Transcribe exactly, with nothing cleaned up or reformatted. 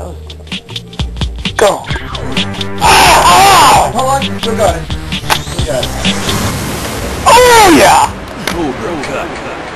Go. Ah! Hold on, you still got it. You got it. Oh yeah! Cobra cut.